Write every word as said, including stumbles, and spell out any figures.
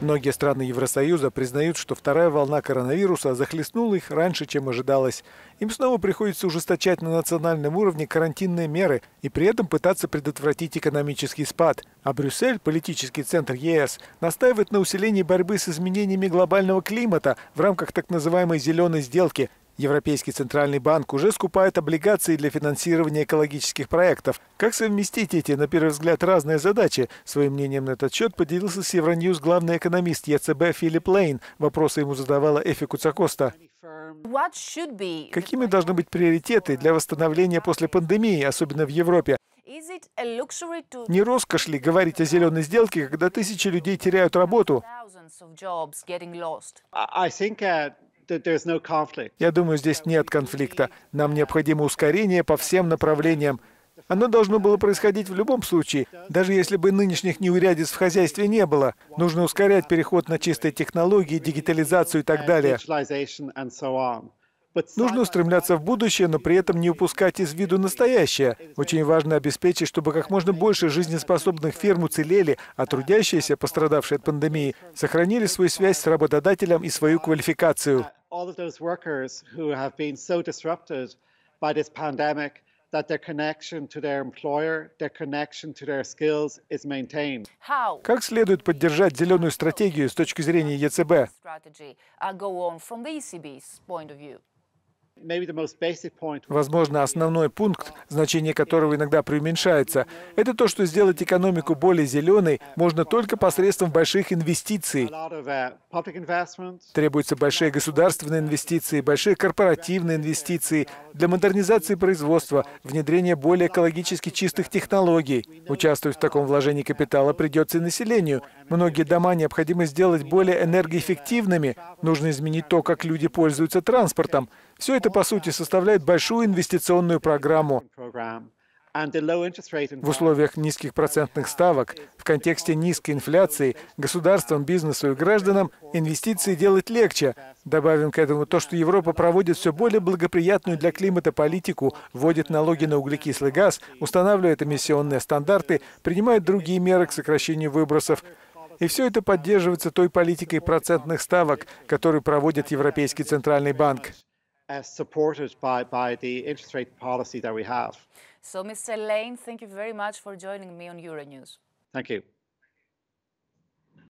Многие страны Евросоюза признают, что вторая волна коронавируса захлестнула их раньше, чем ожидалось. Им снова приходится ужесточать на национальном уровне карантинные меры и при этом пытаться предотвратить экономический спад. А Брюссель, политический центр Е С, настаивает на усилении борьбы с изменениями глобального климата в рамках так называемой «зеленой сделки». Европейский центральный банк уже скупает облигации для финансирования экологических проектов. Как совместить эти, на первый взгляд, разные задачи? Своим мнением на этот счет поделился с Евроньюз главный экономист Е Цэ Бэ Филипп Лейн. Вопросы ему задавала Эфи Куцакоста. Какими должны быть приоритеты для восстановления после пандемии, особенно в Европе? Не роскошь ли говорить о зеленой сделке, когда тысячи людей теряют работу? Я думаю, здесь нет конфликта. Нам необходимо ускорение по всем направлениям. Оно должно было происходить в любом случае, даже если бы нынешних неурядиц в хозяйстве не было. Нужно ускорять переход на чистые технологии, дигитализацию и так далее. Нужно устремляться в будущее, но при этом не упускать из виду настоящее. Очень важно обеспечить, чтобы как можно больше жизнеспособных фирм уцелели, а трудящиеся, пострадавшие от пандемии, сохранили свою связь с работодателем и свою квалификацию. Как следует поддержать зеленую стратегию с точки зрения Е Цэ Бэ? Возможно, основной пункт, значение которого иногда преуменьшается, это то, что сделать экономику более зеленой можно только посредством больших инвестиций. Требуются большие государственные инвестиции, большие корпоративные инвестиции для модернизации производства, внедрения более экологически чистых технологий. Участвовать в таком вложении капитала придется и населению. Многие дома необходимо сделать более энергоэффективными. Нужно изменить то, как люди пользуются транспортом. Все это, по сути, составляет большую инвестиционную программу. В условиях низких процентных ставок, в контексте низкой инфляции, государствам, бизнесу и гражданам инвестиции делать легче. Добавим к этому то, что Европа проводит все более благоприятную для климата политику, вводит налоги на углекислый газ, устанавливает эмиссионные стандарты, принимает другие меры к сокращению выбросов. И все это поддерживается той политикой процентных ставок, которую проводит Европейский центральный банк. supported by, by the interest rate policy that we have. So, Mister Lane, thank you very much for joining me on Euronews. Thank you.